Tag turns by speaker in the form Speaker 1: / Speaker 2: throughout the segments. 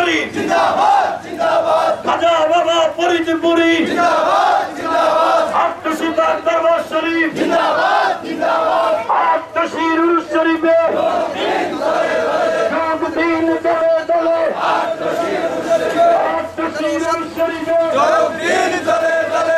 Speaker 1: শরীফ জিন্দাবাদ জিন্দাবাদ খাজা বাবা ফরিদপুরি জিন্দাবাদ জিন্দাবাদ আট-তশিবাগ দরবার শরীফ জিন্দাবাদ জিন্দাবাদ আট-তশির উরুস শরীফে যোগ দিন দলে দলে আট-তশির উরুস শরীফে যোগ দিন দলে দলে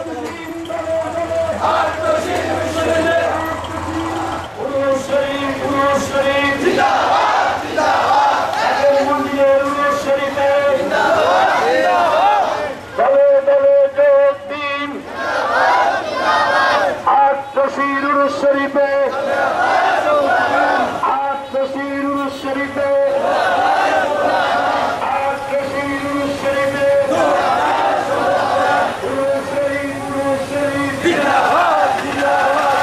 Speaker 1: আট-তশির উরুস শরীফে উরুস শরীফ জিন্দাবাদ জিন্দাবাদ একের মন্দিরের উরুস শরীফে জিন্দাবাদ জিন্দাবাদ দলে দলে যোগ দিন জিন্দাবাদ জিন্দাবাদ আট-তশির উরুস শরীফে আট-তশির উরুস শরীফে আট-তশির উরুস শরীফে উরুস শরীফ জিন্দাবাদ জিন্দাবাদ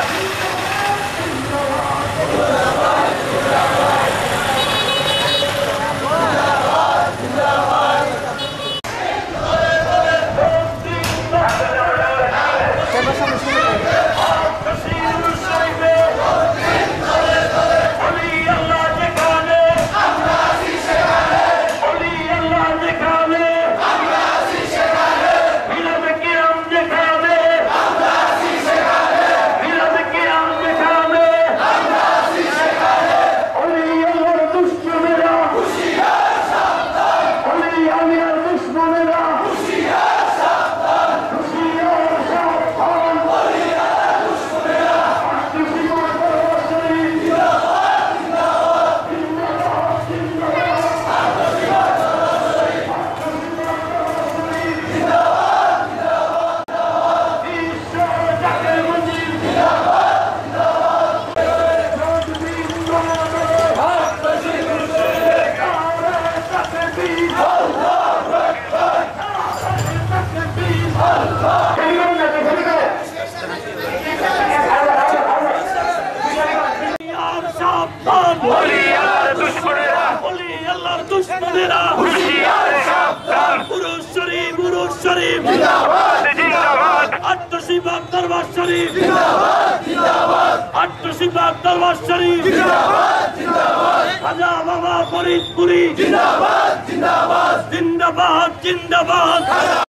Speaker 1: আট-তশিবাগ দরবার শরীফ জিন্দাবাদ জিন্দাবাদ আট-তশিবাগ দরবার শরীফ জিন্দাবাদ জিন্দাবাদ খাজা বাবা ফরিদপুরি জিন্দাবাদ জিন্দাবাদ জিন্দাবাদ জিন্দাবাদ